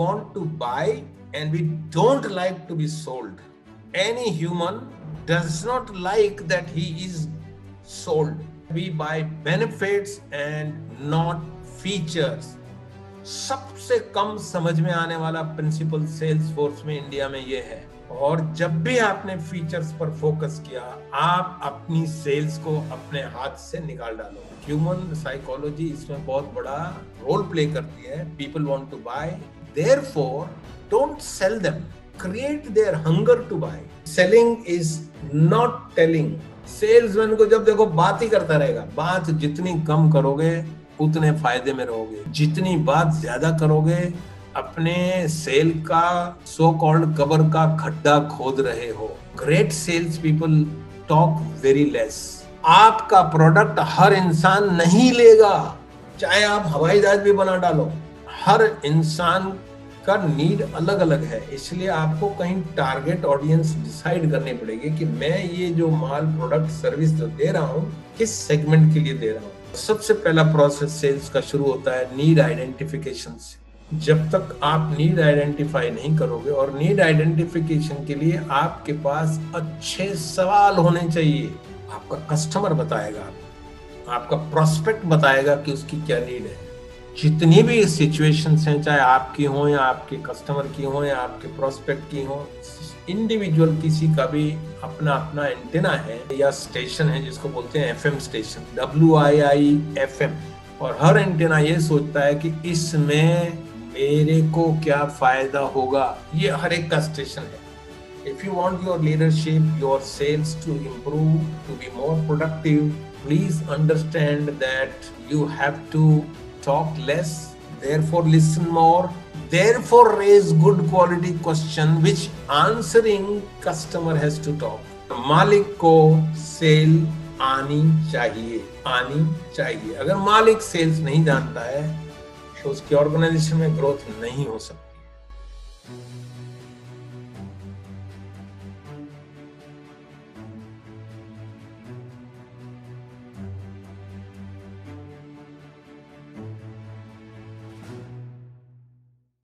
want to buy and we don't like to be sold. Any human does not like that he is sold. We buy benefits and not features. सबसे कम समझ में आने वाला principal sales force में India में ये है। और जब भी आपने फीचर्स पर फोकस किया, आप अपनी सेल्स को अपने हाथ से निकाल डालो। ह्यूमन साइकोलॉजी इसमें बहुत बड़ा रोल प्ले करती है। People want to buy, therefore don't sell them, create their hunger to buy. Selling is not telling. Salesman को जब देखो बात ही करता रहेगा। बात जितनी कम करोगे उतने फायदे में रहोगे, जितनी बात ज्यादा करोगे अपने सेल का सो कॉल्ड कबर का खड्डा खोद रहे हो। Great sales people talk very less. आपका प्रोडक्ट हर इंसान नहीं लेगा, चाहे आप हवाई जहाज भी बना डालो। हर इंसान का नीड अलग अलग है, इसलिए आपको कहीं टारगेट ऑडियंस डिसाइड करनी पड़ेगी कि मैं ये जो माल प्रोडक्ट सर्विस जो दे रहा हूँ किस सेगमेंट के लिए दे रहा हूँ। सबसे पहला प्रोसेस सेल्स का शुरू होता है नीड आइडेंटिफिकेशन से। जब तक आप नीड आइडेंटिफाई नहीं करोगे, और नीड आइडेंटिफिकेशन के लिए आपके पास अच्छे सवाल होने चाहिए। आपका कस्टमर बताएगा, आपका प्रोस्पेक्ट बताएगा कि उसकी क्या नीड है। जितनी भी सिचुएशंस हैं, चाहे आपकी हो या आपके कस्टमर की हो या आपके प्रोस्पेक्ट की हो, इंडिविजुअल किसी का भी अपना अपना एंटेना है या स्टेशन है, जिसको बोलते हैं एफएम स्टेशन, WIIFM। और हर एंटेना ये सोचता है कि इसमें मेरे को क्या फायदा होगा। ये हर एक का स्टेशन है। If you want your leadership, your sales to improve, to be more productive, please understand that you have to talk less, therefore listen more, therefore raise good quality question which answering customer has to talk। मालिक को cell आनी चाहिए। अगर मालिक sales नहीं जानता है तो उसकी ऑर्गेनाइजेशन में ग्रोथ नहीं हो सकती।